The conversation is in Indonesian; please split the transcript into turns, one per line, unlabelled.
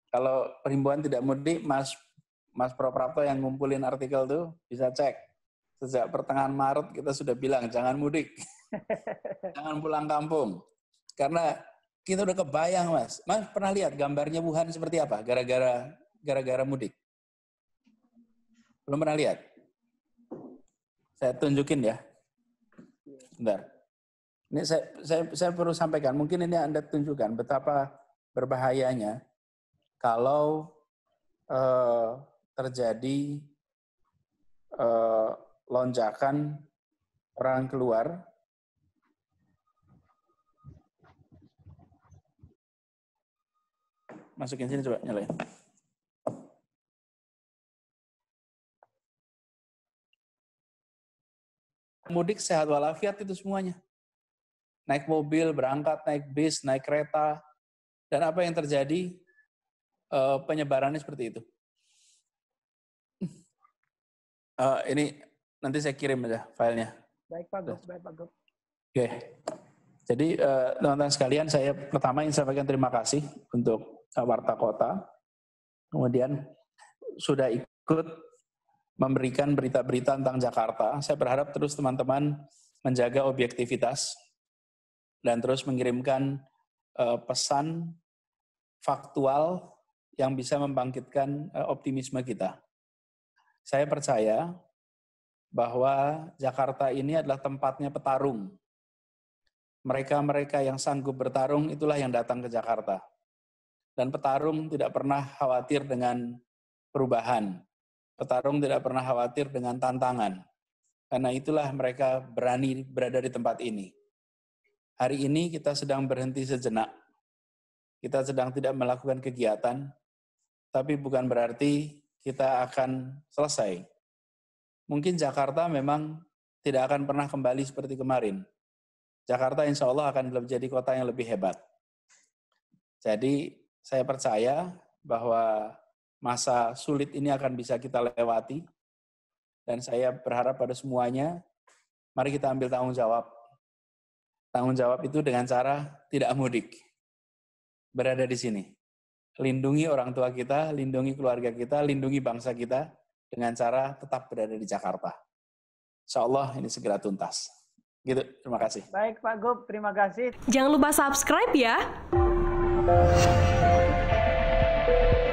Kalau perhimbauan tidak mudik, Mas Proprapto yang ngumpulin artikel tuh bisa cek. Sejak pertengahan Maret kita sudah bilang jangan mudik, jangan pulang kampung. Karena kita udah kebayang, Mas. Mas pernah lihat gambarnya Wuhan seperti apa gara-gara mudik? Belum pernah lihat? Saya tunjukin ya. Bentar. Ini saya perlu sampaikan, mungkin ini Anda tunjukkan betapa berbahayanya kalau terjadi lonjakan orang keluar masukin sini, coba nyalain. Mudik sehat walafiat itu semuanya. Naik mobil, berangkat, naik bis, naik kereta, dan apa yang terjadi penyebarannya seperti itu. Ini nanti saya kirim aja filenya.
Baik Pak Gub, baik Pak Gub.
Oke. Jadi teman-teman sekalian, saya pertama ingin sampaikan terima kasih untuk Warta Kota. Kemudian sudah ikut memberikan berita-berita tentang Jakarta. Saya berharap terus teman-teman menjaga objektivitas dan terus mengirimkan pesan faktual yang bisa membangkitkan optimisme kita. Saya percaya bahwa Jakarta ini adalah tempatnya petarung. Mereka-mereka yang sanggup bertarung itulah yang datang ke Jakarta. Dan petarung tidak pernah khawatir dengan perubahan. Petarung tidak pernah khawatir dengan tantangan. Karena itulah mereka berani berada di tempat ini. Hari ini kita sedang berhenti sejenak. Kita sedang tidak melakukan kegiatan, tapi bukan berarti kita akan selesai. Mungkin Jakarta memang tidak akan pernah kembali seperti kemarin. Jakarta insya Allah akan menjadi kota yang lebih hebat. Jadi saya percaya bahwa masa sulit ini akan bisa kita lewati. Dan saya berharap pada semuanya, mari kita ambil tanggung jawab. Tanggung jawab itu dengan cara tidak mudik. Berada di sini. Lindungi orang tua kita, lindungi keluarga kita, lindungi bangsa kita dengan cara tetap berada di Jakarta. Insya Allah ini segera tuntas. Gitu, terima kasih.
Baik Pak Gub, terima kasih.
Jangan lupa subscribe ya.